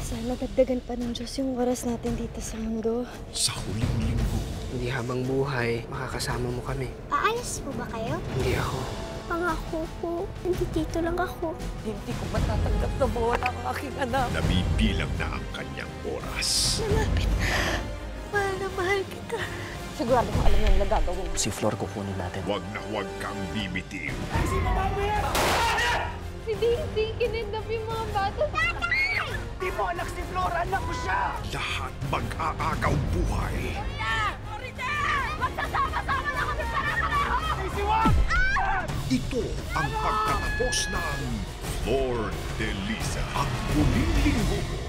Sana dagdagan pa ng Diyos yung oras natin dito sa mundo. Sa huling linggo, Hindi habang buhay, makakasama mo kami. Aalis po ba kayo? Hindi ako. Pangako po, dito lang ako. Hindi ko matatanggap na mawala ang aking anak. nabibilang na ang kanyang oras. Malapit na. Mahal na mahal kita. Sigurado kung alam niyo ang nagagawin. Si Flor kukunin natin. Huwag na huwag kang bibitiw. Si Daisy, kinidnap yung mga bata. Di mo anak si Flor, anak ko siya! Lahat mag-aagaw buhay. Magsasama-sama na kami para-pareho! Daisy, wag! Ito ang pagtatapos ng Flor de Lisa. Ang huling linggo.